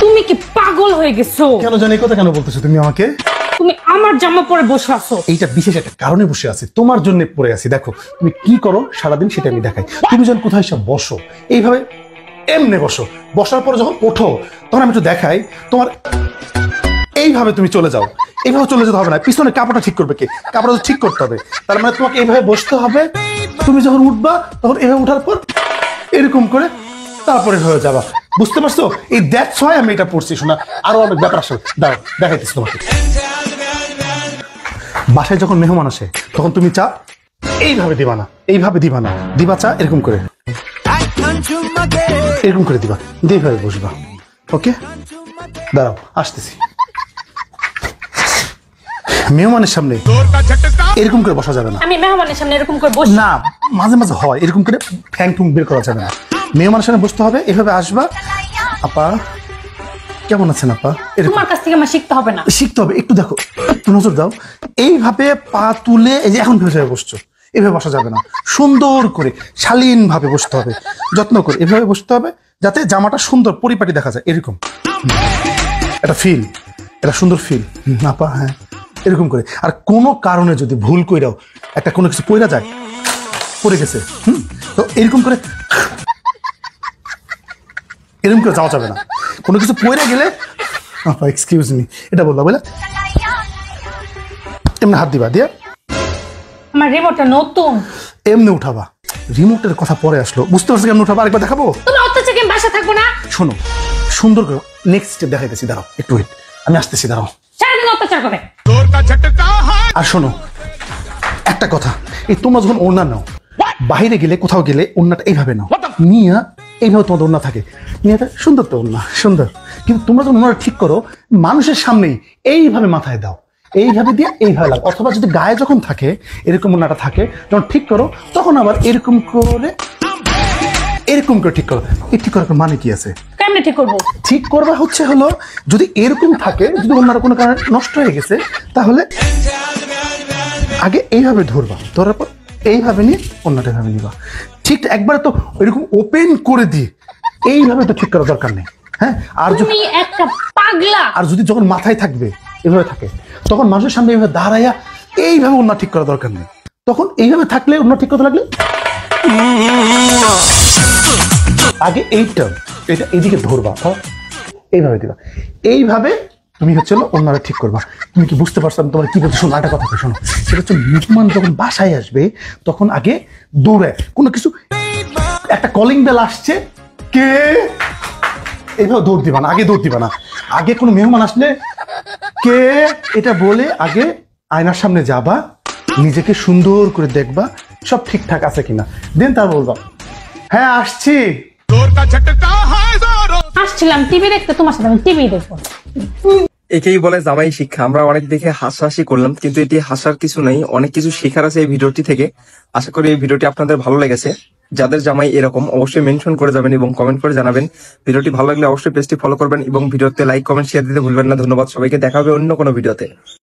তুমি কি পাগল হয়ে গেছো? কেন জানি কথা কেন বলতেছো তুমি আমাকে? তুমি আমার জামা পরে বসে আছো। এইটা বিশেষ একটা কারণে বসে আছি, তোমার জন্য পড়ে আছি। দেখো তুমি কি করো সারাদিন সেটা আমি দেখাই। তুমি যখন কোথায় এসে বসো এইভাবে এমনি বসো, বসার পরে যখন ওঠো তখন আমি একটু দেখাই তোমার এইভাবে তুমি চলে যাও। এইভাবে চলে যেতে হবে না, পিছনে কাপড়টা ঠিক করবে কে? কাপড়টা ঠিক করতে হবে। তার মানে তোমাকে এইভাবে বসতে হবে। তুমি যখন উঠবা তখন এইভাবে উঠার পর এরকম করে তারপরে হয়ে যাবা। বুঝতে পারছো? এই দ্যাটস হোয়াই আমি এটা পড়ছি। শোনা আরো অনেক ব্যাপার আসে, দাও দেখাইতেছি তোমাকে। বাসায় যখন মেহমান আসে তখন তুমি চা এইভাবে দিবা না, এইভাবে দিবা না, দিবা চা এরকম করে, এরকম করে দিবা, দিয়ে এইভাবে বসবা। ওকে, দাঁড়াও আসতেছি। মেহমানের সামনে এরকম করে বসা যাবে না। আমি মেহমানের সামনে এরকম করে বসি না, মাঝে মাঝে হয় এরকম করে ঠ্যাং ঠুং বের করা যাবে না। মেহমানের সামনে বসতে হবে, এভাবে আসবা। আপা কেমন আছেন আপা? তোমার কাছ থেকে আমার শিখতে হবে না। শিখতে হবে, একটু দেখো, একটু নজর দাও। এইভাবে পা তুলে, এই যে এখন ভেবে বসছো, এভাবে বসা যাবে না। সুন্দর করে শালীন ভাবে বসতে হবে, যত্ন করে এভাবে বসতে হবে যাতে জামাটা সুন্দর পরিপাটি দেখা যায়। এরকম এটা ফিল, এটা সুন্দর ফিল আপা। হ্যাঁ এরকম করে। আর কোনো কারণে যদি ভুল কইরাও একটা কোনো কিছু পড়া যায়, পড়ে গেছে, তো এরকম করে এরকম করে যাওয়া যাবে না। কোনো কিছু পড়ে গেলে এক্সকিউজ মি এটা বলবা, বলে এমনি হাত দিবা, দিয়ে আমার রিমোটটা নতুন, এমনি উঠাবা। রিমোটের কথা পরে আসলো, বুঝতে পারছো কেমন উঠাবা? আরেকবার দেখাবো? তুমি অত্যাচার কি বাসা থাকবো না? শোনো সুন্দর করে নেক্সট স্টেপ দেখাইতেছি, দাঁড়াও একটু ওয়েট, আমি আসতেছি, দাঁড়াও। সারাদিন অত্যাচার করে। আর শোনো একটা কথা, এই তোমরা যখন ওড়না নাও, বাইরে গেলে কোথাও গেলে ওড়নাটা এইভাবে নাও, নিয়ে এইভাবে তোমাদের ওড়না থাকে, নিয়ে সুন্দর তো ওড়না সুন্দর। কিন্তু তোমরা যখন ওড়নাটা ঠিক করো মানুষের সামনেই এইভাবে মাথায় দাও, এইভাবে দিয়ে এইভাবে লাগো। অথবা যদি গায়ে যখন থাকে এরকম ওড়নাটা থাকে, যখন ঠিক করো তখন আবার এরকম করে এরকম করে ঠিক করো। এই ঠিক করার মানে কি আছে? কেমনে ঠিক করবো? ঠিক করবা হচ্ছে হলো, যদি এরকম থাকে, যদি ওনার কোনো কারণে নষ্ট হয়ে গেছে, তাহলে আগে এইভাবে ধরবা, ধরার পর এইভাবে নিয়ে অন্যটা এভাবে নিবা। ঠিক একবার তো এরকম ওপেন করে দিয়ে এইভাবে তো ঠিক করার দরকার নেই। হ্যাঁ, আর তুমি একটা পাগলা। আর যদি যখন মাথায় থাকবে এভাবে থাকে, তখন মানুষের সামনে এইভাবে দাঁড়াইয়া এইভাবে অন্য ঠিক করার দরকার নেই। তখন এইভাবে থাকলে অন্য ঠিক করতে লাগলে আগে এইটা এটা এদিকে ধরবা, এইভাবে দিবা, এইভাবে তুমি হচ্ছে অন্যরা ঠিক করবা। তুমি কি বুঝতে পারছো আমি তোমার কি বলছি? শোনো একটা কথা, শোনো, সেটা হচ্ছে মেহমান যখন বাসায় আসবে তখন আগে দৌড়ে কোনো কিছু, একটা কলিং বেল আসছে, কে, এইভাবে দৌড় দিবা না, আগে দৌড় দিবা না। আগে কোনো মেহমান আসলে কে এটা বলে আগে আয়নার সামনে যাবা, নিজেকে সুন্দর করে দেখবা সব ঠিকঠাক আছে কিনা, দেন তার বলবা হ্যাঁ আসছি। আসছিলাম টিভি দেখতে, তোমার সাথে আমি টিভি দেখবো। একেই বলে জামাই শিক্ষা। আমরা অনেক দেখে হাসাহাসি করলাম, কিন্তু এটি হাসার কিছু নেই, অনেক কিছু শেখার আছে এই ভিডিওটি থেকে। আশা করি এই ভিডিওটি আপনাদের ভালো লেগেছে। যাদের জামাই এরকম অবশ্যই মেনশন করে যাবেন এবং কমেন্ট করে জানাবেন। ভিডিওটি ভালো লাগলে অবশ্যই পেজটি ফলো করবেন এবং ভিডিওতে লাইক কমেন্ট শেয়ার দিতে ভুলবেন না। ধন্যবাদ সবাইকে, দেখা হবে অন্য কোনো ভিডিওতে।